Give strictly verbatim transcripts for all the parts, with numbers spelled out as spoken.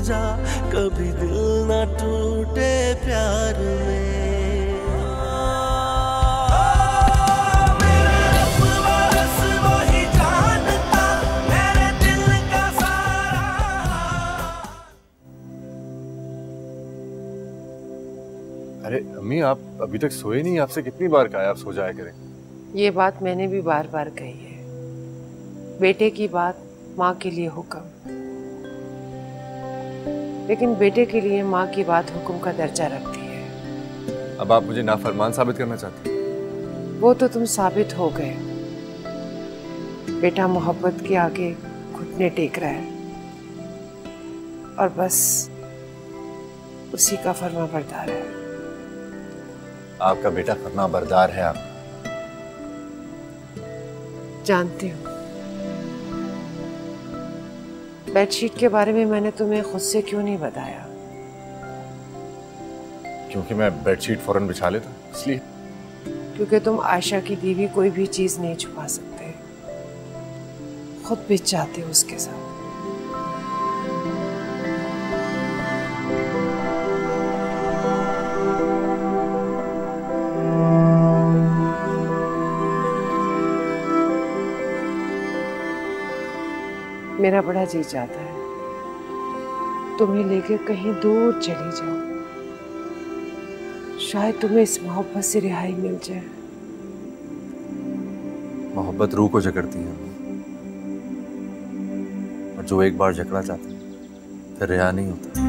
जा, कभी दिल न टूटे प्यार में। अरे अम्मी, आप अभी तक सोए नहीं? आपसे कितनी बार कहा है आप सो जाया करें। ये बात मैंने भी बार बार कही है, बेटे की बात माँ के लिए हुक्म, लेकिन बेटे के लिए माँ की बात हुक्म का दर्जा रखती है। अब आप मुझे नाफरमान साबित करना चाहते हैं? वो तो तुम साबित हो गए। बेटा मोहब्बत के आगे घुटने टेक रहा है और बस उसी का फरमा बरदार है। आपका बेटा फरमा बरदार है। आप जानती हूँ। बेडशीट के बारे में मैंने तुम्हें खुद से क्यों नहीं बताया? क्योंकि मैं बेडशीट फौरन बिछा लेता, इसलिए। क्योंकि तुम आयशा की दी हुई कोई भी चीज नहीं छुपा सकते, खुद बिछ जाते हो उसके साथ। मेरा बड़ा जी चाहता है तुम्हें लेकर कहीं दूर चली जाओ, शायद तुम्हें इस मोहब्बत से रिहाई मिल जाए। मोहब्बत रूह को जकड़ती है, और जो एक बार जकड़ा जाता है फिर रिहा नहीं होता।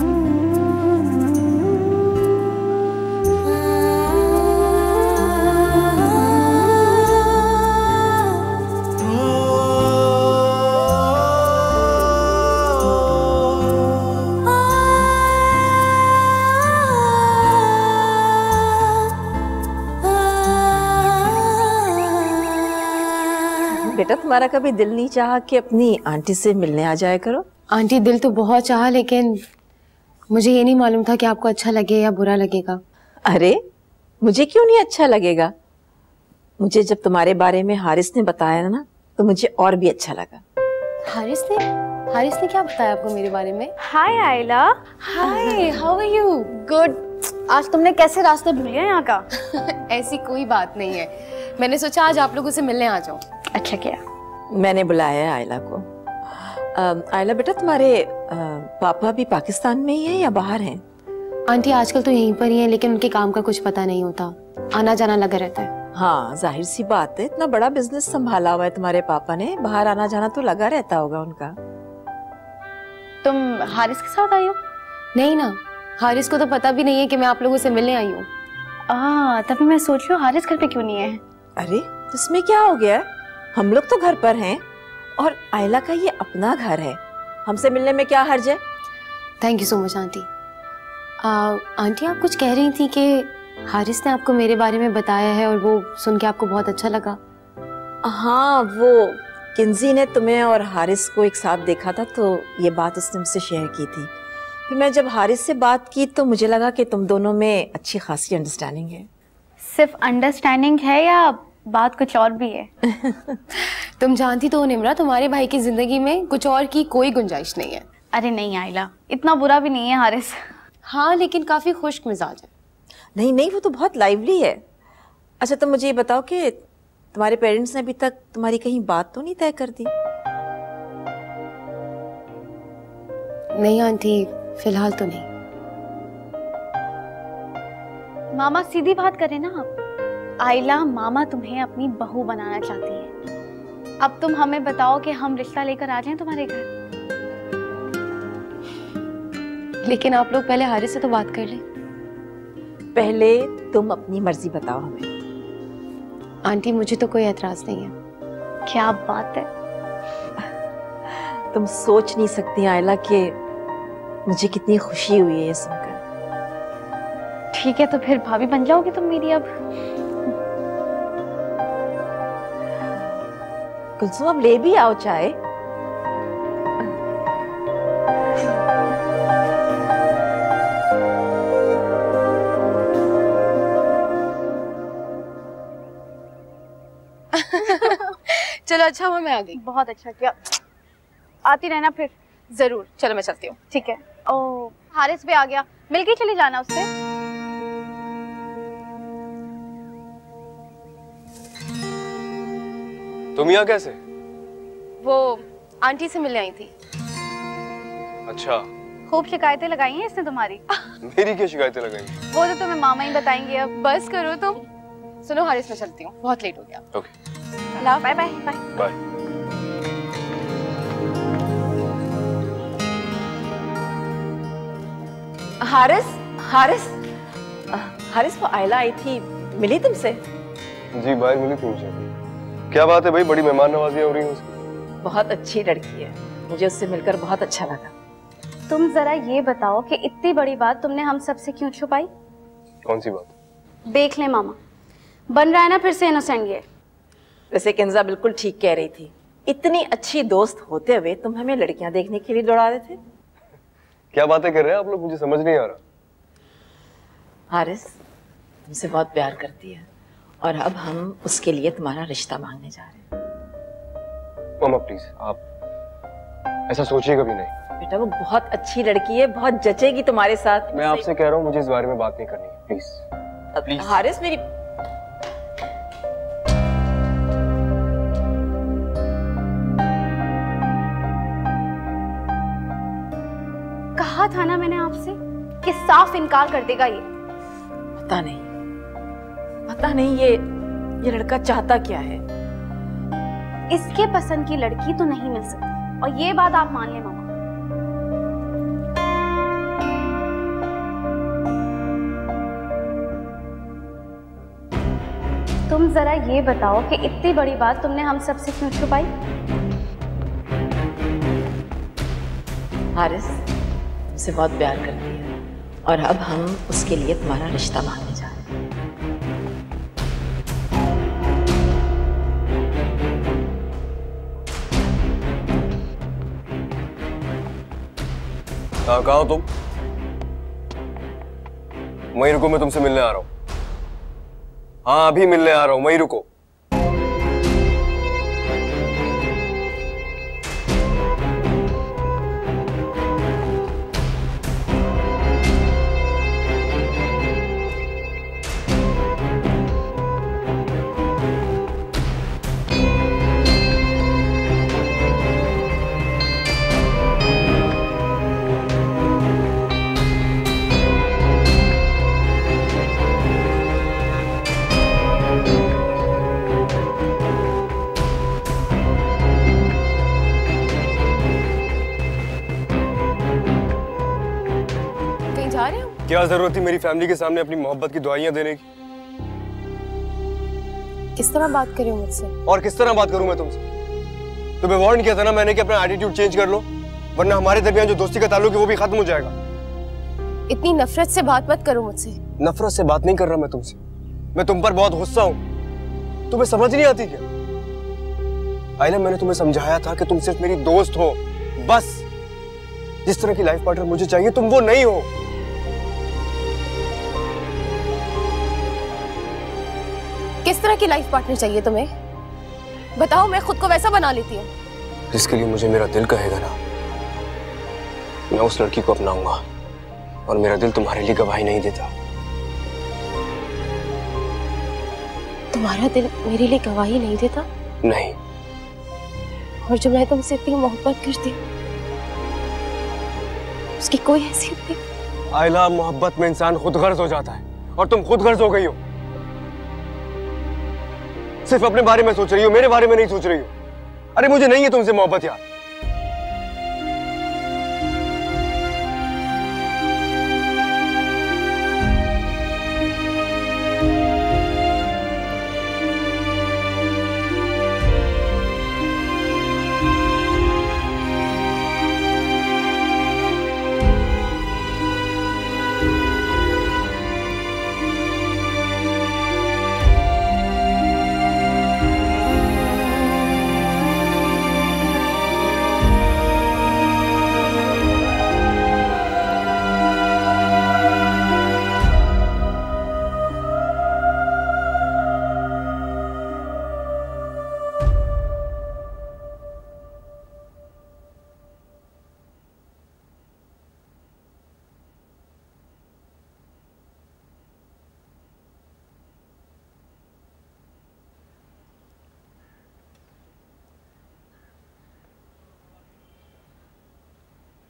बेटा, तुम्हारा कभी दिल नहीं चाहा कि अपनी आंटी से मिलने आ जाया करो? आंटी, दिल तो बहुत चाहा, लेकिन मुझे ये नहीं मालूम था कि आपको अच्छा लगे या बुरा लगेगा। अरे मुझे क्यों नहीं अच्छा लगेगा? मुझे जब तुम्हारे बारे में हारिस ने बताया ना, तो मुझे और भी अच्छा लगा। हारिस ने हारिस ने क्या बताया आपको मेरे बारे में? Hi Ayla. Hi, how are you? Good. आज तुमने कैसे रास्ते भूल गया यहाँ का? ऐसी कोई बात नहीं है, मैंने सोचा आज आप लोगों से मिलने आ जाऊं। अच्छा किया। मैंने बुलाया है आयला को। आ, आयला बेटा, तुम्हारे आ, पापा भी पाकिस्तान में ही हैं या बाहर हैं? आंटी आजकल तो यहीं पर ही हैं, लेकिन उनके काम का कुछ पता नहीं होता, आना जाना लगा रहता है। हाँ, जाहिर सी बात है, इतना बड़ा बिजनेस संभाला हुआ है तुम्हारे पापा ने, बाहर आना जाना तो लगा रहता होगा उनका। तुम हारिस के साथ आई हो? नहीं ना, हारिस को तो पता भी नहीं है कि मैं आप लोगों से मिलने आई हूँ। आ, तभी मैं सोच रही हूँ हारिस घर पे क्यों नहीं है। अरे इसमें क्या हो गया? हम लोग तो घर पर हैं और आयला का ये अपना घर है, हमसे मिलने में क्या हर्ज है? Thank you so much aunty. आंटी, आप कुछ कह रही थी कि हारिस ने आपको मेरे बारे में बताया है और वो सुन के आपको बहुत अच्छा लगा। हाँ, वो किंजी ने तुम्हें और हारिस को एक साथ देखा था, तो ये बात उसने मुझसे शेयर की थी। फिर मैं जब हारिस से बात की तो मुझे लगा कि तुम दोनों में अच्छी खासी अंडरस्टैंडिंग है। सिर्फ अंडरस्टैंडिंग है या बात कुछ और भी है? तुम जानती तो हो निम्रा, तुम्हारे भाई की जिंदगी में कुछ और की कोई गुंजाइश नहीं है। अरे नहीं आयला, इतना बुरा भी नहीं है हारिस। हाँ, लेकिन काफी खुश्क मिजाज है। नहीं नहीं, वो तो बहुत लाइवली है। अच्छा, तुम मुझे ये बताओ कि तुम्हारे पेरेंट्स ने अभी तक तुम्हारी कहीं बात तो नहीं तय कर दी? नहीं आंटी, फिलहाल तो नहीं। मामा सीधी बात करें ना आप। आयला, मामा तुम्हें अपनी बहू बनाना चाहती है। अब तुम हमें बताओ कि हम रिश्ता लेकर आ जाएं तुम्हारे घर। लेकिन आप लोग पहले हारिस से तो बात कर लें। पहले तुम अपनी मर्जी बताओ हमें। आंटी, मुझे तो कोई एतराज नहीं है। क्या बात है। तुम सोच नहीं सकती आयला कि मुझे कितनी खुशी हुई है ये सुनकर। ठीक है, तो फिर भाभी बन जाओगी तुम मेरी अब। कुलसुम, अब ले भी आओ चाय। चलो अच्छा हुआ मैं आ गई। बहुत अच्छा किया, आती रहना फिर। जरूर, चलो मैं चलती हूँ। ठीक है। ओ हारिस भी आ गया, मिलके चले जाना उससे। तुम यहाँ कैसे? वो आंटी से मिलने आई थी। अच्छा। खूब शिकायतें लगाई हैं इसने तुम्हारी। मेरी क्या शिकायतें लगाई? वो तो तुम्हें मामा ही बताएंगे। अब बस करो तुम। सुनो हारिस, मैं चलती हूँ, बहुत लेट हो गया। Okay. Bye bye bye. Bye. Haris, Haris, Haris वो आयला आई थी, मिली तुमसे? जी बाहर मिली थी मुझे। क्या बात है भाई, बड़ी मेहमान नवाजी हो रही है उसकी। बहुत अच्छी लड़की है, मुझे उससे मिलकर बहुत अच्छा लगा। तुम जरा ये बताओ कि इतनी बड़ी बात तुमने हम सबसे क्यों छुपाई? कौन सी बात? देख ले मामा, बन रहा है ना फिर से इनोसेंट ये। वैसे किंजा बिल्कुल ठीक कह रही थी, इतनी अच्छी दोस्त होते हुए तुम हमें लड़कियां देखने के लिए दौड़ा रहे थे। क्या बातें कर रहे हैं आप लोग, मुझे समझ नहीं आ रहा। हारिस तुमसे बहुत प्यार करती है और अब हम उसके लिए तुम्हारा रिश्ता मांगने जा रहे हैं। मामा प्लीज, आप ऐसा सोचिए कभी नहीं। बेटा वो बहुत अच्छी लड़की है, बहुत जचेगी तुम्हारे साथ। मैं आपसे कह रहा हूँ मुझे इस बारे में बात नहीं करनी है, प्लीज प्लीज। हारिस मेरी कहा था ना मैंने आपसे कि साफ इनकार कर देगा ये। पता नहीं, पता नहीं ये ये लड़का चाहता क्या है। इसके पसंद की लड़की तो नहीं मिल सकती, और ये बात आप मान लें मामा। तुम जरा ये बताओ कि इतनी बड़ी बात तुमने हम सबसे क्यों छुपाई? हारिस तुमसे बहुत प्यार करती है और अब हम उसके लिए तुम्हारा रिश्ता मांगने जा रहे हैं। कहाँ कहाँ हो तुम? वहीं रुको, मैं तुमसे मिलने आ रहा हूँ। हाँ अभी मिलने आ रहा हूँ, वहीं रुको। क्या जरूरत थी मेरी फैमिली के सामने अपनी मोहब्बत की दुआइयां देने की? किस तरह बात कर रहे हो मुझसे? और किस तरह बात करूं मैं तुमसे? तुम्हें वार्न किया था ना मैंने कि अपना एटीट्यूड चेंज कर लो, वरना हमारे दरमियान जो दोस्ती का ताल्लुक है वो भी खत्म हो जाएगा। इतनी नफरत से बात मत करो मुझसे। नफरत से बात नहीं कर रहा मैं तुमसे, मैं तुम पर बहुत गुस्सा हूं। तुम्हें समझ नहीं आती क्या? आइला मैंने तुम्हें समझाया था कि तुम सिर्फ मेरी दोस्त हो, बस। जिस तरह की लाइफ पार्टनर मुझे चाहिए तुम वो नहीं हो। किस तरह की लाइफ पार्टनर चाहिए तुम्हें? बताओ, मैं खुद को वैसा बना लेती हूँ। जिसके लिए मुझे मेरा दिल कहेगा ना, मैं उस लड़की को अपनाऊंगा, और मेरा दिल तुम्हारे लिए गवाही नहीं देता। तुम्हारा दिल मेरे लिए गवाही नहीं देता? नहीं। और जो मैं तुमसे इतनी मोहब्बत करती हूँ उसकी कोई हैसियत नहीं? आइला, मोहब्बत में इंसान खुद गर्ज हो जाता है, और तुम खुद गर्ज हो गई हो। सिर्फ अपने बारे में सोच रही हो, मेरे बारे में नहीं सोच रही हो। अरे मुझे नहीं है तुमसे मोहब्बत यार।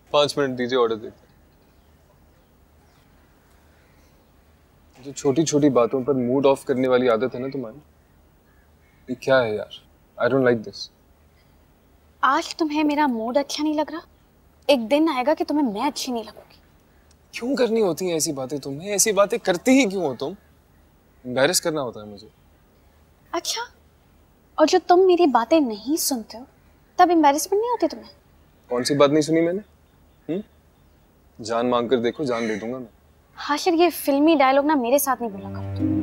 पांच मिनट दीजिए, ऑर्डर देते। जो छोटी छोटी बातों पर मूड ऑफ करने वाली आदत है ना तुम्हारी, ये क्या है यार? I don't like this. आज तुम्हें मेरा मूड अच्छा नहीं लग रहा, एक दिन आएगा कि तुम्हें मैं अच्छी नहीं लगूंगी। क्यों करनी होती हैं ऐसी बातें तुम्हें? ऐसी बातें करती ही क्यों हो तुम? एम्बैरेस करना होता है मुझे। अच्छा, और जो तुम मेरी बातें नहीं सुनते हो तब एम्बैरेसमेंट नहीं होती तुम्हें? कौन सी बात नहीं सुनी मैंने? हुँ? जान मांग कर देखो, जान दे दूंगा मैं। हाशिर, ये फिल्मी डायलॉग ना मेरे साथ नहीं बोला करो तुम।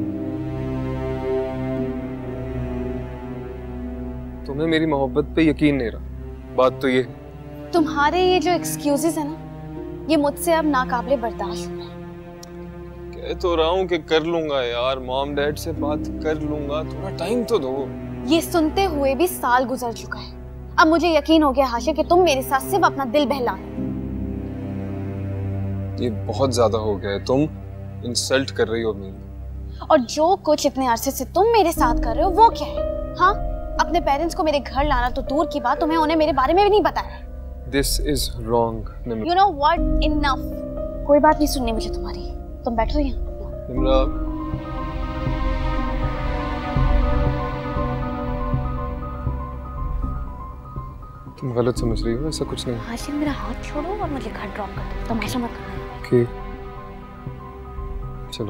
तुम्हें मेरी मोहब्बत पे यकीन नहीं रहा, बात तो ये। तुम्हारे ये जो एक्सक्यूजेस है ना, ये मुझसे अब नाकाबिले बर्दाश्त हो रहा है। कह तो रहा हूँ कि कर लूंगा यार, मॉम डैड से बात कर लूंगा, थोड़ा टाइम तो दो। ये सुनते हुए भी साल गुजर चुका है। अब मुझे यकीन हो गया हाशिर कि तुम मेरे साथ सिर्फ अपना दिल बहला रहे हो। ये बहुत ज्यादा हो गया है, तुम इंसल्ट कर रही हो अपनी। और जो कुछ इतने अरसे से तुम मेरे साथ कर रहे हो वो क्या है? हाँ, अपने पेरेंट्स को मेरे घर लाना तो दूर की बात, तुम्हें उन्हें मेरे बारे में भी नहीं बताया। This is wrong, Nimra. You know what? Enough. कोई बात नहीं सुननी मुझे तुम्हारी, तुम बैठो यहाँ। निम्रा, तुम गलत समझ रही हो, ऐसा कुछ नहीं। हाशिर, मेरा हाथ छोड़ो और मुझे घर ड्रॉप कर दो, तमाशा मत करना। Okay. चलो।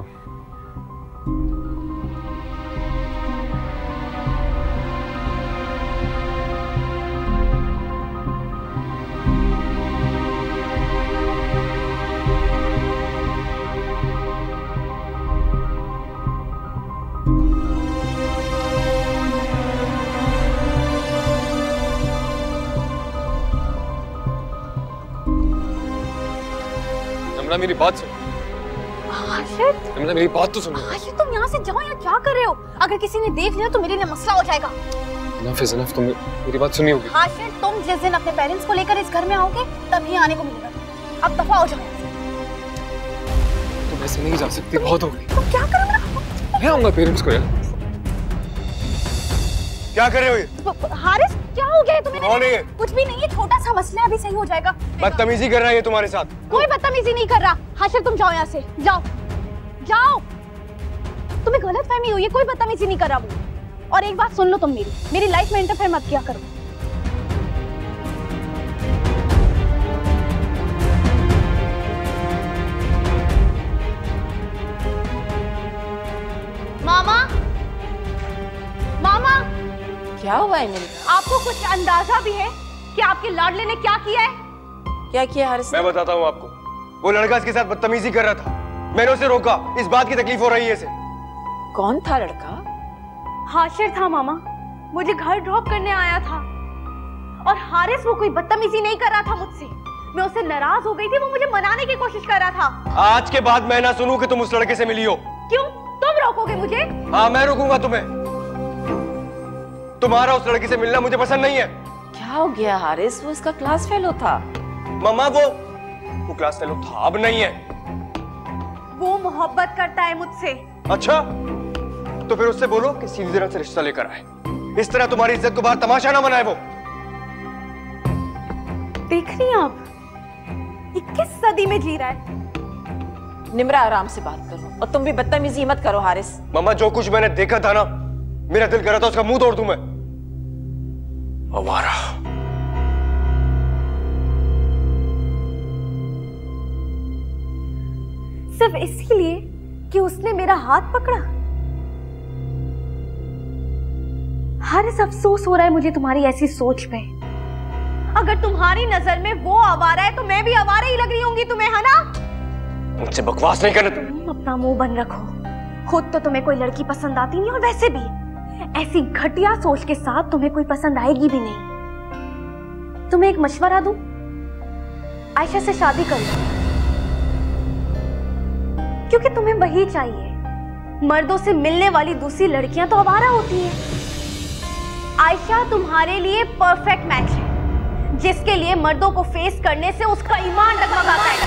निम्रा, मेरी बात सुनो। हाशिर, निम्रा, मेरी बात तो सुनो। हाशिर, तुम यहाँ से जाओ, यहाँ क्या कर रहे हो? अगर किसी ने देख लिया तो मेरे लिए मसला हो जाएगा। Enough is enough, तुम मेरी बात सुनी होगी। हाशिर, तुम जिस दिन अपने पेरेंट्स को लेकर इस घर में आओगे तभी आने को मिलेगा। अब दफा हो जाओ यहाँ से। तुम ऐसे नहीं जा सकती, बहुत हो गई। तुम क्या कर रहे हो? मैं आऊंगा पेरेंट्स को यार। क्या कर रहे हो ये? हारिस, क्या हो गया तुम्हें? कौन है ये? कुछ भी नहीं है, छोटा सा मसला, अभी सही हो जाएगा। बदतमीजी कर रहा है ये तुम्हारे साथ। कोई बदतमीजी नहीं कर रहा। हाशिर, तुम जाओ यहाँ से, जाओ जाओ। तुम्हें गलत फहमी हुई है, कोई बदतमीजी नहीं कर रहा वो। और एक बात सुन लो तुम मेरी, मेरी लाइफ में इंटरफेयर मत किया करो। मामा, मामा, क्या हुआ है मेरे? आपको कुछ अंदाजा भी है कि आपके लाडले ने क्या किया है? क्या किया हारिस? मैं बताता हूँ आपको। वो लड़का इसके साथ बदतमीजी कर रहा था, मैंने उसे रोका। इस बात की तकलीफ हो रही है इसे। कौन था लड़का? हाशिर था मामा, मुझे घर ड्रॉप करने आया था। और हारिस वो कोई बदतमीजी नहीं कर रहा था मुझसे, मैं उससे नाराज हो गई थी, वो मुझे मनाने की कोशिश कर रहा था। आज के बाद मैं ना सुनूं कि तुम उस लड़के से मिली हो। क्यों? तुम रोकोगे मुझे? हाँ, मैं रोकूंगा तुम्हें। तुम्हारा उस लड़की से मिलना मुझे पसंद नहीं है। क्या हो गया हारिस? वो इसका क्लास फेलो था। मम्मा, वो वो क्लास फेलो था, अब नहीं है। वो मोहब्बत करता है मुझसे। अच्छा, तो फिर उससे बोलो कि सीधी तरह से रिश्ता लेकर आए। इस तरह तुम्हारी इज्जत को बाहर तमाशा ना बनाए वो। देख रही हैं आप, ये किस सदी में जी रहा है? निम्रा, आराम से बात करो और तुम भी बदतमीजी मत करो हारिस। मम्मा, जो कुछ मैंने देखा था ना, मेरा दिल कर रहा था उसका मुंह तोड़ दूं मैं। आवारा। सिर्फ इसीलिए कि उसने मेरा हाथ पकड़ा? हारिस, अफसोस हो रहा है मुझे तुम्हारी ऐसी सोच पे। अगर तुम्हारी नजर में वो आवारा है तो मैं भी आवारा ही लग रही होंगी तुम्हें, है ना? मुझसे बकवास नहीं करना। तुम अपना मुंह बंद रखो। खुद तो तुम्हें कोई लड़की पसंद आती नहीं, और वैसे भी ऐसी घटिया सोच के साथ तुम्हें कोई पसंद आएगी भी नहीं। तुम्हें एक मशवरा दूं, आयशा से शादी कर लो, क्योंकि तुम्हें वही चाहिए। मर्दों से मिलने वाली दूसरी लड़कियां तो आवारा होती हैं। आयशा तुम्हारे लिए परफेक्ट मैच है, जिसके लिए मर्दों को फेस करने से उसका ईमान डगमगाता है।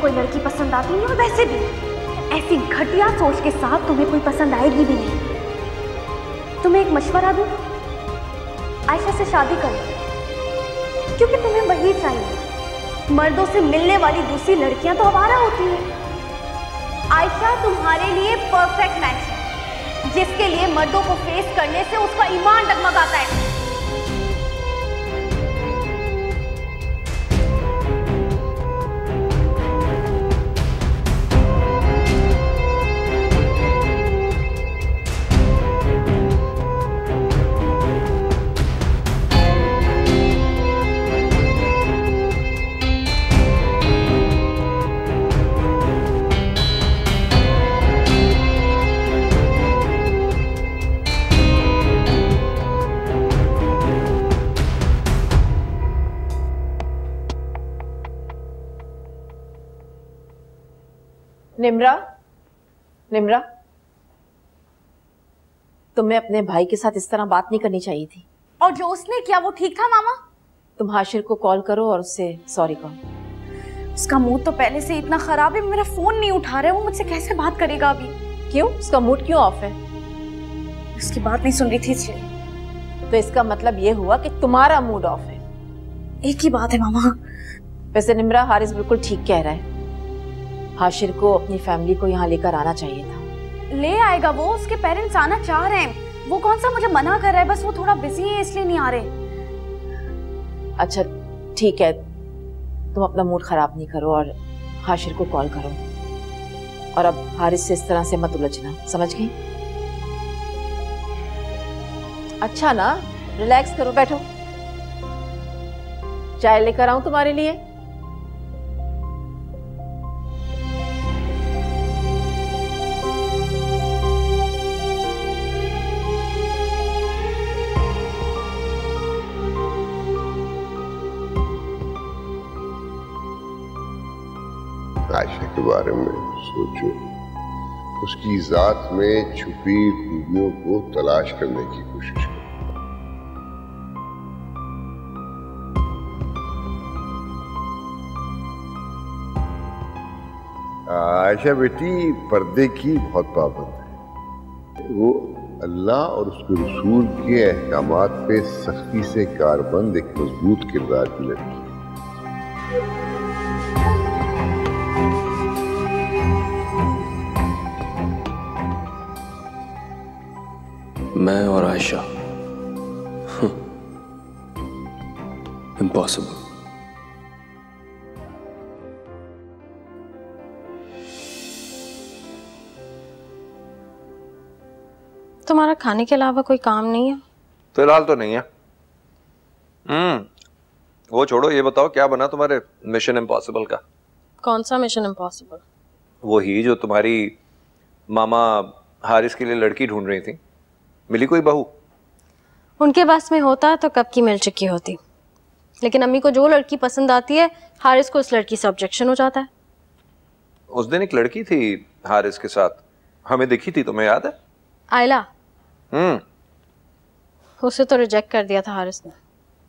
कोई लड़की पसंद आती नहीं, और वैसे भी ऐसी घटिया सोच के साथ तुम्हें कोई पसंद आएगी भी नहीं। तुम्हें एक मशवरा दूं, आयशा से शादी कर लो, क्योंकि तुम्हें वही चाहिए। मर्दों से मिलने वाली दूसरी लड़कियां तो आवारा होती हैं। आयशा तुम्हारे लिए परफेक्ट मैच है, जिसके लिए मर्दों को फेस करने से उसका ईमान डगमगाता है। निम्रा, निम्रा, तुम्हें अपने भाई के साथ इस तरह बात नहीं करनी चाहिए थी। और जो उसने किया वो ठीक था मामा? तुम हाशिर को कॉल करो और उससे सॉरी कहो। उसका मूड तो पहले से इतना खराब है, मेरा फोन नहीं उठा रहा है, वो मुझसे कैसे बात करेगा अभी? क्यों? उसका मूड क्यों ऑफ है? उसकी बात नहीं सुन रही थी इसलिए। तो इसका मतलब ये हुआ कि तुम्हारा मूड ऑफ है। एक ही बात है मामा। वैसे निम्रा, हारिस बिल्कुल ठीक कह रहा है। हाशिर को अपनी फैमिली को यहाँ लेकर आना चाहिए था। ले आएगा वो, उसके पेरेंट्स आना चाह रहे हैं। वो कौन सा मुझे मना कर रहा है, बस वो थोड़ा बिजी है इसलिए नहीं आ रहे। अच्छा ठीक है, तुम अपना मूड खराब नहीं करो और हाशिर को कॉल करो। और अब हारिस से इस तरह से मत उलझना, समझ गई? अच्छा ना, रिलैक्स करो, बैठो। चाय लेकर आऊं तुम्हारे लिए? आयशा के बारे में सोचो, उसकी जात में छुपी खूबियों को तलाश करने की कोशिश करो। आयशा बेटी पर्दे की बहुत पाबंद है। वो अल्लाह और उसके रसूल के अहकामात पे सख्ती से कारबंद एक मजबूत किरदार की लड़की है। मैं और आयशा, इम्पॉसिबल। तुम्हारा खाने के अलावा कोई काम नहीं है? फिलहाल तो नहीं है। हम्म वो छोड़ो, ये बताओ क्या बना तुम्हारे मिशन इम्पॉसिबल का? कौन सा मिशन इम्पॉसिबल? वो ही जो तुम्हारी मामा हारिस के लिए लड़की ढूंढ रही थी, मिली कोई बहू? उनके पास में होता तो कब की मिल चुकी होती, लेकिन अम्मी को जो लड़की पसंद आती है, हारिस को उस लड़की से ऑब्जेक्शन हो जाता है। उस दिन एक लड़की थी हारिस के साथ, हमें दिखी थी, तुम्हें याद है? आयला। हम्म उसे तो रिजेक्ट कर दिया था हारिस ने।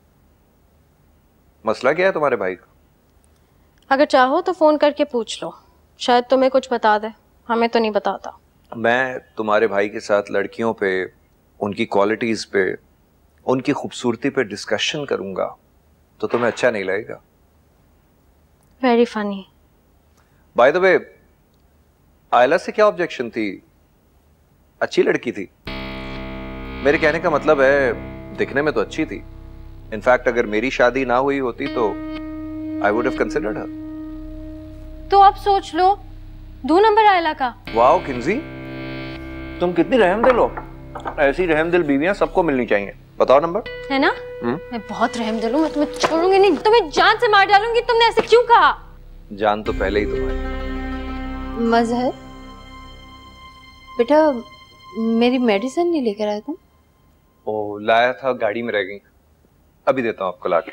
मसला क्या है तुम्हारे भाई का? अगर चाहो तो फोन करके पूछ लो, शायद तुम्हें कुछ बता दे, हमें तो नहीं बताता। मैं तुम्हारे भाई के साथ लड़कियों पे, उनकी क्वालिटीज पे, उनकी खूबसूरती पे डिस्कशन करूंगा तो तुम्हें अच्छा नहीं लगेगा। Very funny. By the way, Ayla से क्या ऑब्जेक्शन थी? अच्छी लड़की थी। मेरे कहने का मतलब है, दिखने में तो अच्छी थी। इनफैक्ट अगर मेरी शादी ना हुई होती तो I would have considered her. तो अब सोच लो, दो नंबर आयला का। वाओ किंजी, तुम कितनी रहमदिल हो। ऐसी रहमदिल बीवियां सबको मिलनी चाहिए। बताओ नंबर। है ना? हुँ? मैं बहुत रहमदिल हूँ, मैं तुम्हें छोड़ूंगी नहीं, तुम्हें जान से मार डालूंगी। तुमने ऐसे क्यों कहा? जान तो पहले ही तुम्हारी। मजहर बेटा, मेरी मेडिसिन नहीं लेकर आया तुम? ओ, लाया था, गाड़ी में रह गई। अभी देता हूँ आपको लाके।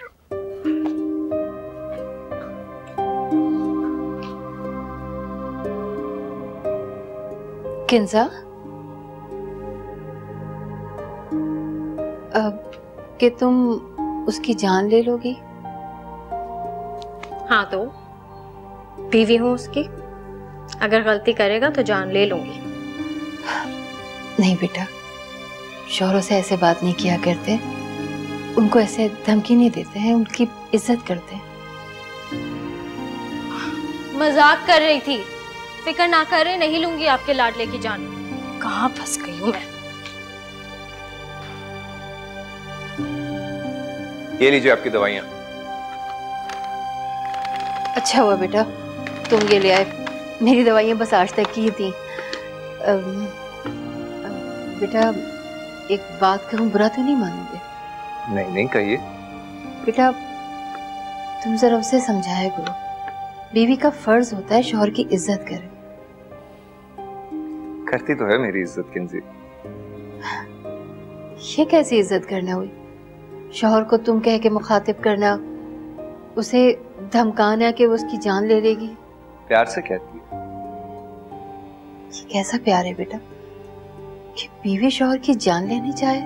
किंजा, अब कि तुम उसकी जान ले लोगी? हाँ तो बीवी हूँ उसकी, अगर गलती करेगा तो जान ले लूंगी। नहीं बेटा, शौहरों से ऐसे बात नहीं किया करते, उनको ऐसे धमकी नहीं देते हैं, उनकी इज्जत करते हैं। मजाक कर रही थी, फिक्र ना करे, नहीं लूंगी आपके लाडले की जान। कहाँ फंस गई हूँ मैं। ये लीजिए आपकी दवाइयाँ। अच्छा हुआ बेटा तुम ये ले आए, मेरी दवाइयाँ बस आज तक की ही थी। अम, बेटा एक बात कहूँ, बुरा तो नहीं मानोगे? नहीं नहीं कहिए। बेटा तुम जरा उसे समझाया करो, बीवी का फर्ज होता है शौहर की इज्जत करे। करती तो है मेरी इज्जत किंजी। ये कैसी इज्जत करना हुई? शौहर को तुम कह के मुखातिब करना, उसे धमकाना कि वो उसकी जान ले लेगी। प्यार से कहती है। ये कैसा प्यार है बेटा कि बीवी शौहर की जान लेनी चाहे?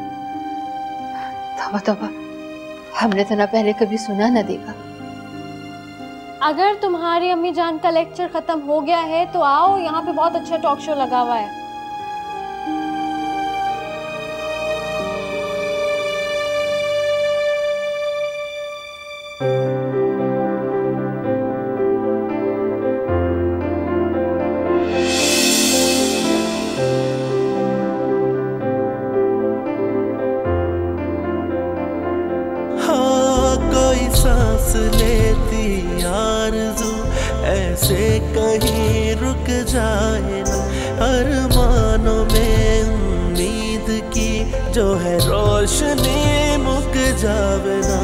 तौबा तौबा, हमने तो ना पहले कभी सुना ना देखा। अगर तुम्हारी अम्मी जान का लेक्चर खत्म हो गया है तो आओ, यहाँ पे बहुत अच्छा टॉक शो लगा हुआ है। सांस लेती आरज़ू ऐसे कहीं रुक जाए ना, अरमानों में उम्मीद की जो है रोशनी मुक जावे ना।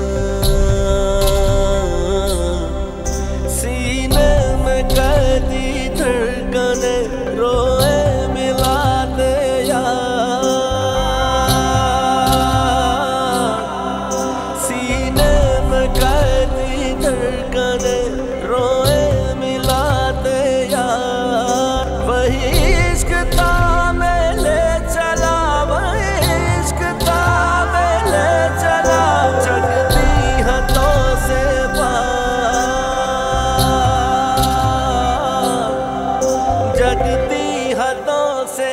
सीने में कैदी धड़कने रोए मिलाते यार, रोए मिलाते यार। वही इश्क था मैं ले चला, वही इश्क था मैं ले चला, जगती हाथों से पार, जगती हाथों से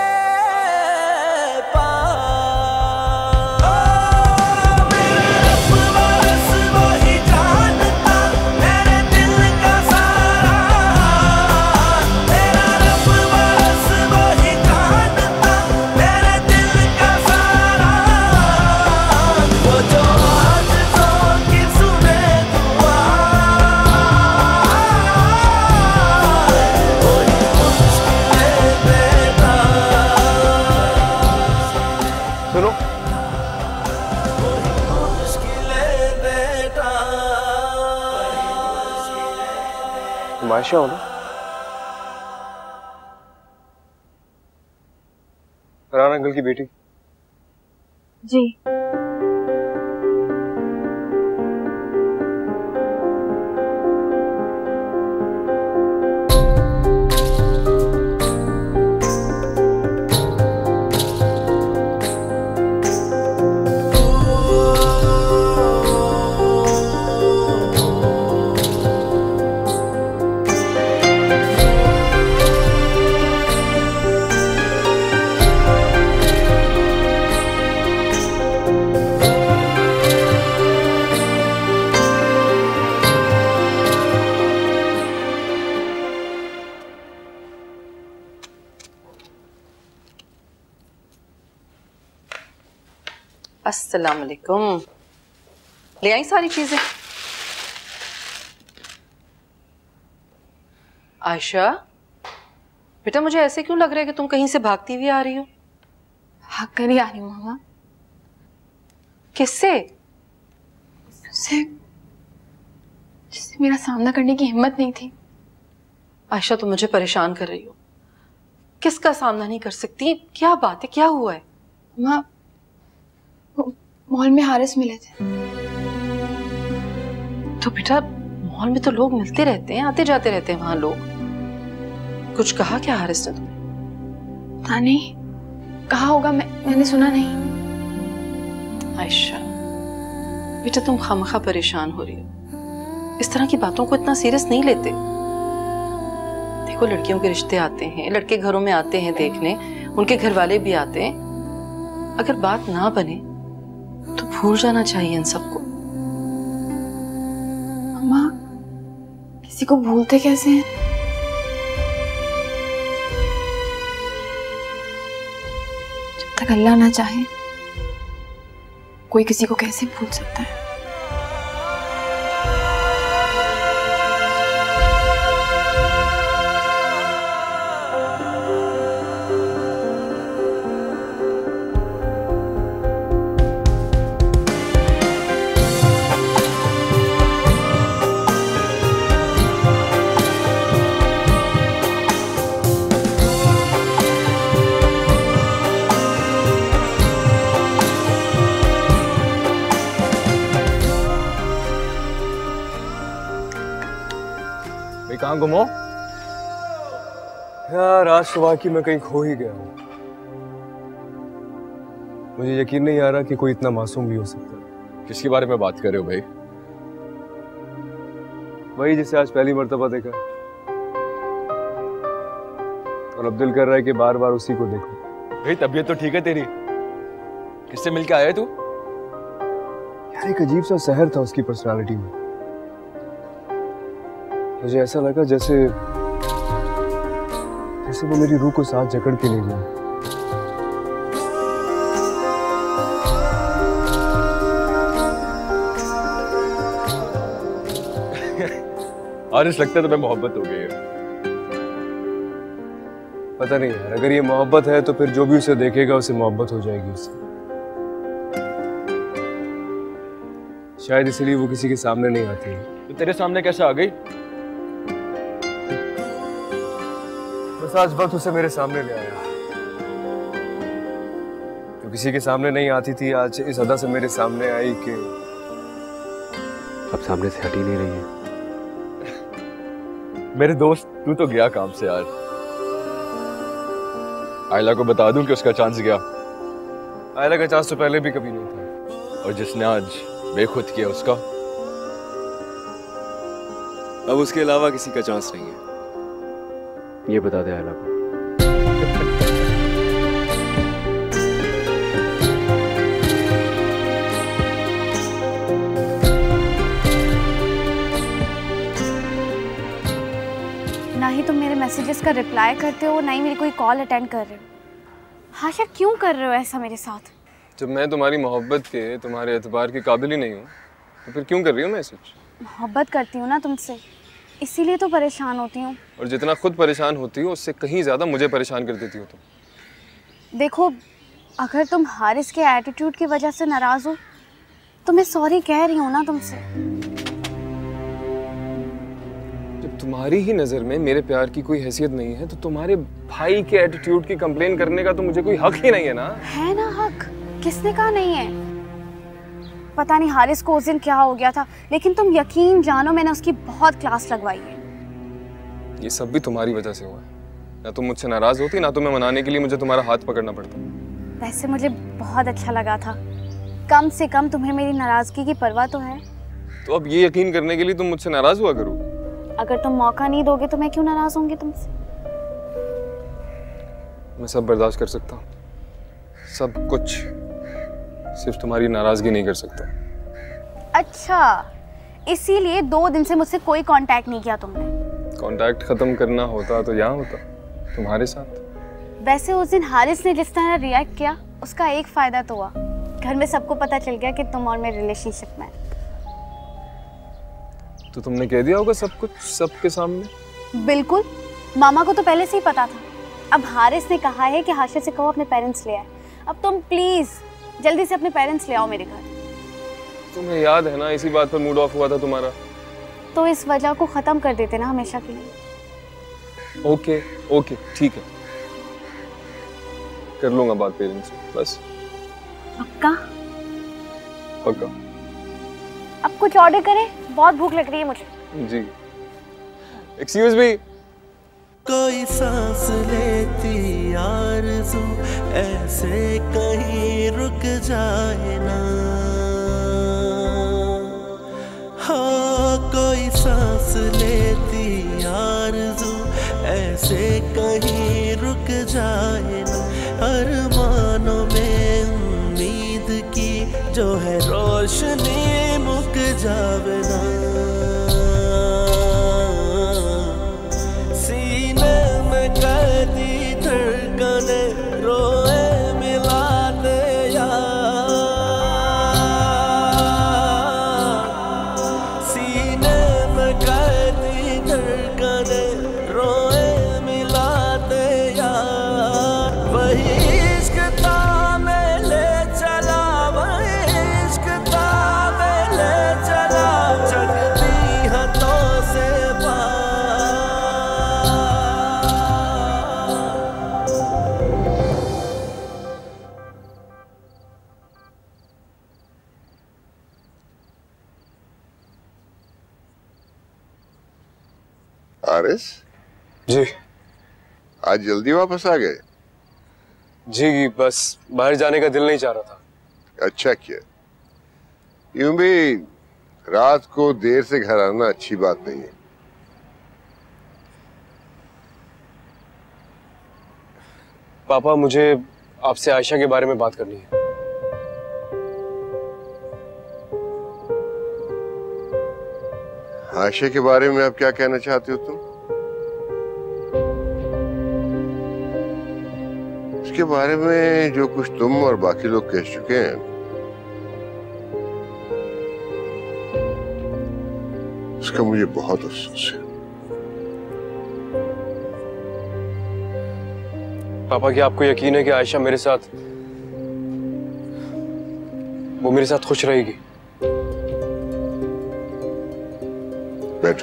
आयशा हो ना? फरहान अंकल की बेटी? जी। अस्सलाम वालेकुम। ले आई सारी चीजें? आयशा बेटा, मुझे ऐसे क्यों लग रहा है कि तुम कहीं से भागती हुई आ रही हो? भाग कर ही आ रही हूँ मामा। किससे? उससे जिससे मेरा सामना करने की हिम्मत नहीं थी। आयशा तुम मुझे परेशान कर रही हो। किसका सामना नहीं कर सकती? क्या बात है, क्या हुआ है? माँ मॉल में हारिस मिले थे। तो बेटा मॉल में तो लोग मिलते रहते हैं, आते जाते रहते हैं वहां लोग। कुछ कहा क्या हारिस ने तुम्हें? पता नहीं, कहा होगा, मैं मैंने सुना नहीं। आयशा बेटा तुम खामखा परेशान हो रही हो। इस तरह की बातों को इतना सीरियस नहीं लेते। देखो, लड़कियों के रिश्ते आते हैं, लड़के घरों में आते हैं देखने, उनके घर वाले भी आते हैं। अगर बात ना बने तो भूल जाना चाहिए इन सबको। अम्मा, किसी को भूलते कैसे हैं? जब तक अल्लाह ना चाहे कोई किसी को कैसे भूल सकता है। कहाँ घुमो यार? आज सुबह की मैं कहीं खो ही गया हूँ। मुझे यकीन नहीं आ रहा कि कोई इतना मासूम भी हो सकता है। किसके बारे में बात कर रहे हो भाई? वही जिसे आज पहली मर्तबा देखा, और अब दिल कर रहा है कि बार बार उसी को देखो। भाई तबीयत तो ठीक है तेरी? किससे मिलके आया तू? यार एक अजीब सा सहर था उसकी पर्सनालिटी में। मुझे ऐसा लगा जैसे जैसे वो मेरी रूह को साथ जकड़ के ले गया। हारिस, लगता है तुम्हें मोहब्बत हो गई है। पता नहीं यार, अगर ये मोहब्बत है तो फिर जो भी उसे देखेगा उसे मोहब्बत हो जाएगी उससे। शायद इसलिए वो किसी के सामने नहीं आती है। तो तेरे सामने कैसे आ गई? बस आज वक्त उसे मेरे सामने ले आया। जो किसी के सामने नहीं आती थी, आज इस अदा से मेरे सामने आई कि अब सामने से हट ही नहीं रही है। मेरे दोस्त, तू तो गया काम से यार। आयला को बता दूं कि उसका चांस गया। आयला का चांस तो पहले भी कभी नहीं था। और जिसने आज बेखुद किया उसका, अब उसके अलावा किसी का चांस नहीं है। ये बता दे आयला को। ना ही तुम मेरे मैसेजेस का रिप्लाई करते हो, ना ही मेरी कोई कॉल अटेंड कर रहे हो। हाशा, क्यों कर रहे हो ऐसा मेरे साथ? जब मैं तुम्हारी मोहब्बत के, तुम्हारे एतबार के काबिल ही नहीं हूँ तो फिर क्यों कर रही हो मैसेज? मोहब्बत करती हूँ ना तुमसे, इसीलिए तो परेशान होती हूँ। और जितना खुद परेशान होती हो उससे कहीं ज्यादा मुझे परेशान कर देती हो तुम। देखो, अगर तुम हारिस के एटीट्यूड की वजह से नाराज हो तो मैं सॉरी कह रही हूँ ना तुमसे। जब तुम्हारी ही नजर में मेरे प्यार की कोई हैसियत नहीं है तो तुम्हारे भाई के एटीट्यूड की कंप्लेन करने का तो मुझे कोई हक ही नहीं है ना। है ना हक, किसने कहा नहीं है? पता नहीं हारिस को उस दिन क्या हो गया था, लेकिन तुम यकीन जानो मैंने उसकी बहुत क्लास लगवाई है। ये सब भी तुम्हारी वजह से हुआ है। ना तुम मुझसे नाराज होती, ना तुम्हें मनाने के लिए मुझे तुम्हारा हाथ पकड़ना पड़ता। वैसे मुझे बहुत अच्छा लगा था, कम से कम तुम्हें मेरी नाराजगी की परवाह तो है। तो अब ये यकीन करने के लिए तुम मुझसे नाराज हुआ करो। अगर तुम मौका नहीं दोगे तो मैं क्यों नाराज होंगी तुमसे? मैं सब बर्दाश्त कर सकता हूँ, सब कुछ, सिर्फ तुम्हारी नाराजगी नहीं कर सकता। अच्छा, इसीलिए दो दिन से मुझसे कोई कांटेक्ट नहीं किया तुमने? कांटेक्ट खत्म करना होता तो यहाँ होता, तुम्हारे साथ। वैसे उस दिन हारिस ने जिस तरह रिएक्ट किया उसका एक फायदा तो हुआ, घर में सबको पता चल गया कि तुम और मैं रिलेशनशिप में। तो तुमने कह दिया होगा सब कुछ सबके सामने? बिल्कुल, मामा को तो पहले से ही पता था। अब हारिस ने कहा है कि हाशा से कहो अपने पेरेंट्स ले आए। अब तुम प्लीज जल्दी से अपने पेरेंट्स ले आओ मेरे घर। तुम्हें याद है ना इसी बात पर मूड ऑफ हुआ था तुम्हारा? तो इस वजह को खत्म कर देते ना हमेशा के लिए। ओके ओके ठीक है, कर लूंगा बात पेरेंट्स से, बस। पक्का? पक्का। अब कुछ ऑर्डर करें, बहुत भूख लग रही है मुझे। जी। Excuse me. कोई सांस लेती आरज़ू ऐसे कहीं रुक जाए ना, हाँ कोई सांस लेती आरज़ू ऐसे कहीं रुक जाए ना, अरमानों में उम्मीद की जो है रोशनी मुक जावे ना, सीने में कैदी धड़कने रोए मिला दे यार, सीने में कैदी धड़कने रोए मिला दे यार, वही इश्क तामे ले चला, वही इश्क तामे ले चला, जगती हाथों से बाहर। आरिस जी आज जल्दी वापस आ गए? जी बस बाहर जाने का दिल नहीं चाह रहा था। अच्छा किया। यूं भी रात को देर से घर आना अच्छी बात नहीं है। पापा मुझे आपसे आयशा के बारे में बात करनी है। आयशा के बारे में आप क्या कहना चाहते हो तुम? उसके बारे में जो कुछ तुम और बाकी लोग कह चुके हैं, उसका मुझे बहुत अफसोस है। पापा क्या आपको यकीन है कि आयशा मेरे साथ वो मेरे साथ खुश रहेगी? बैठ।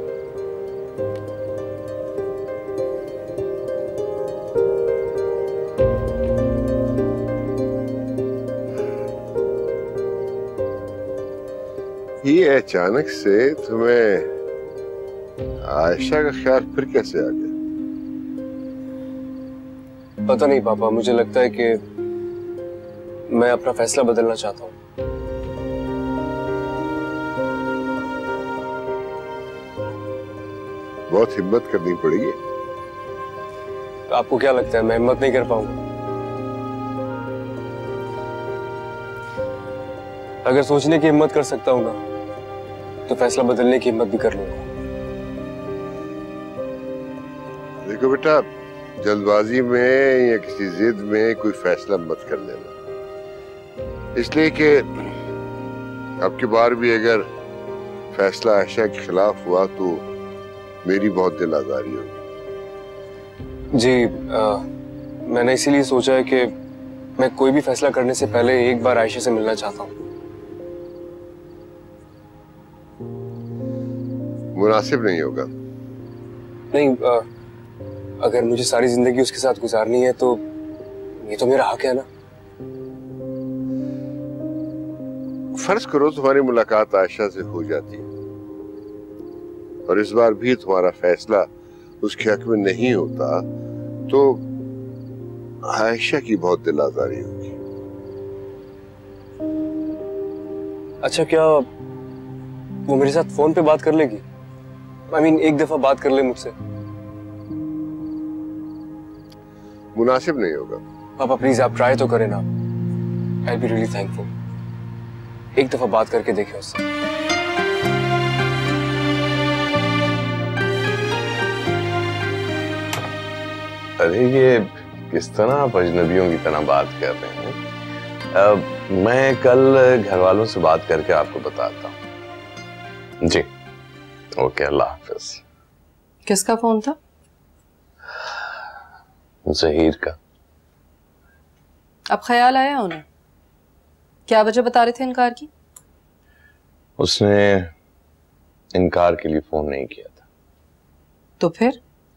ये अचानक से तुम्हें आयशा का ख्याल फिर कैसे आ गया? पता नहीं पापा, मुझे लगता है कि मैं अपना फैसला बदलना चाहता हूँ। बहुत हिम्मत करनी पड़ेगी। आपको क्या लगता है मैं हिम्मत नहीं कर पाऊंगा? अगर सोचने की हिम्मत कर सकता हूं ना, तो फैसला बदलने की हिम्मत भी कर लूंगा। देखो बेटा, जल्दबाजी में या किसी जिद में कोई फैसला मत कर लेना, इसलिए कि अब की बार भी अगर फैसला आयशा के खिलाफ हुआ तो मेरी बहुत दिल आजारी होगी। जी आ, मैंने इसीलिए सोचा है कि मैं कोई भी फैसला करने से पहले एक बार आयशा से मिलना चाहता हूँ। मुनासिब नहीं होगा। नहीं, आ, अगर मुझे सारी जिंदगी उसके साथ गुजारनी है तो ये तो मेरा हक है ना। फर्ज करो तुम्हारी मुलाकात आयशा से हो जाती है और इस बार भी तुम्हारा फैसला उसके हक में नहीं होता, तो आयशा की बहुत दिल आजारी होगी। अच्छा, क्या वो मेरे साथ फोन पे बात कर लेगी? आई I मीन mean, एक दफा बात कर ले मुझसे। मुनासिब नहीं होगा। पापा प्लीज आप ट्राई तो करें ना। I be really thankful. एक दफा बात करके देखें उससे। अरे ये किस तरह आप अजनबियों की तरह बात कर रहे हैं? अब मैं कल घर वालों से बात करके आपको बताता हूँ। जी ओके, अल्लाह हाफिज। किसका फोन था? जहीर का। अब ख्याल आया उन्हें? क्या वजह बता रहे थे इनकार की? उसने इनकार के लिए फोन नहीं किया था। तो फिर?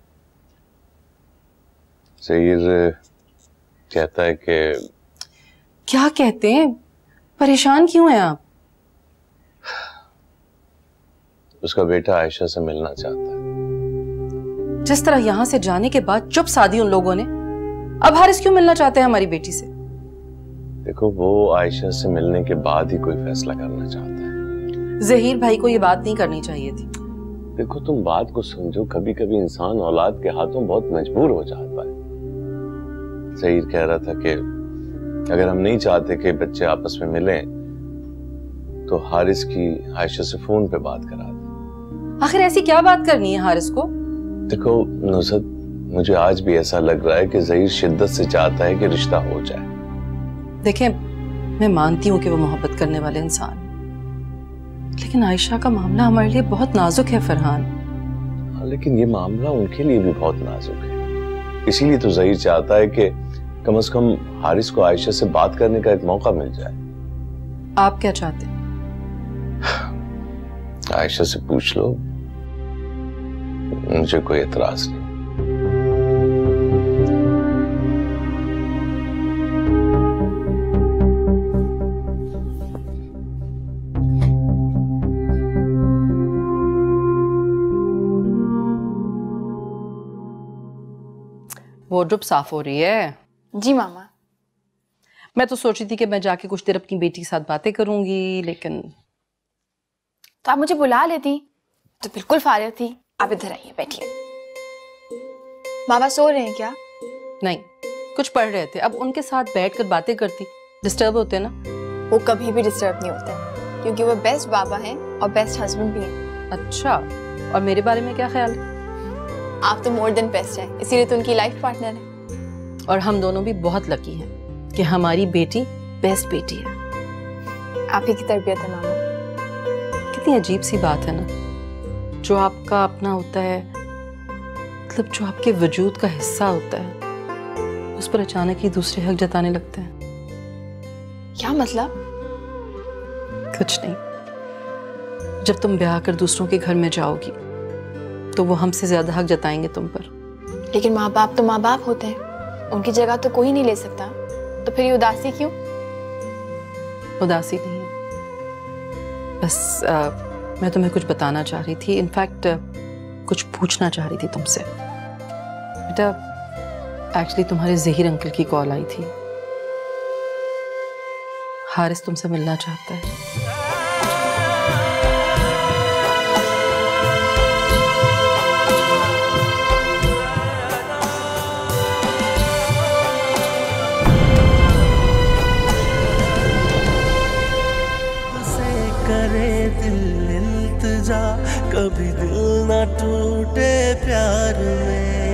जहीर कहता है कि क्या कहते हैं? परेशान क्यों हैं आप? उसका बेटा आयशा से मिलना चाहता है। जिस तरह यहां से जाने के बाद चुप साधी उन लोगों ने, अब हारिस क्यों मिलना चाहते हैं हमारी बेटी से? देखो, वो आयशा से मिलने के बाद ही कोई फैसला करना चाहता है। जहीर भाई को ये बात नहीं करनी चाहिए थी। देखो तुम बात को समझो, कभी कभी इंसान औलाद के हाथों बहुत मजबूर हो जाता है। ज़हीर कह रहा था कि अगर हम नहीं चाहते कि बच्चे आपस में मिलें तो हारिस की आयशा से फोन पे बात करा दे। आखिर ऐसी क्या बात करनी है हारिस को? देखो नुसरत, मुझे आज भी ऐसा लग रहा है कि ज़हीर शिद्दत से चाहता है कि रिश्ता हो जाए। देखें, मैं मानती हूँ कि वो मोहब्बत करने वाले इंसान, लेकिन आयशा का मामला हमारे लिए बहुत नाजुक है फरहान। हाँ, लेकिन ये मामला उनके लिए भी बहुत नाजुक है। इसीलिए तो ज़हीर चाहता है कि कम से कम हारिस को आयशा से बात करने का एक मौका मिल जाए। आप क्या चाहते हैं? आयशा से पूछ लो, मुझे कोई एतराज नहीं। वार्डरोब साफ हो रही है? जी मामा। मैं तो सोच रही थी कि मैं जाके कुछ देर अपनी बेटी के साथ बातें करूंगी, लेकिन तो आप मुझे बुला लेती तो बिल्कुल फारिग थी। आप इधर आइए, बैठिए। मामा सो रहे हैं क्या? नहीं, कुछ पढ़ रहे थे। अब उनके साथ बैठकर बातें करती, डिस्टर्ब होते ना। वो कभी भी डिस्टर्ब नहीं होते, क्योंकि वो बेस्ट बाबा हैं और बेस्ट हस्बैंड भी हैं। अच्छा, और मेरे बारे में क्या ख्याल है? आप तो मोर देन बेस्ट हैं, इसीलिए तो उनकी लाइफ पार्टनर है। और हम दोनों भी बहुत लकी हैं कि हमारी बेटी बेस्ट बेटी है। आप ही की तरबियत है मामा। कितनी अजीब सी बात है ना, जो आपका अपना होता है, मतलब जो आपके वजूद का हिस्सा होता है, उस पर अचानक ही दूसरे हक जताने लगते हैं। क्या मतलब? कुछ नहीं। जब तुम ब्याह कर दूसरों के घर में जाओगी तो वो हमसे ज्यादा हक जताएंगे तुम पर। लेकिन माँ बाप तो माँ बाप होते हैं, उनकी जगह तो कोई नहीं ले सकता। तो फिर ये उदासी क्यों? उदासी नहीं, बस आ, मैं तुम्हें कुछ बताना चाह रही थी। इनफैक्ट कुछ पूछना चाह रही थी तुमसे। बेटा, एक्चुअली तुम्हारे ज़हीर अंकल की कॉल आई थी। हारिस तुमसे मिलना चाहता है। करे दिल इल्तिजा, कभी दिल ना टूटे प्यार में।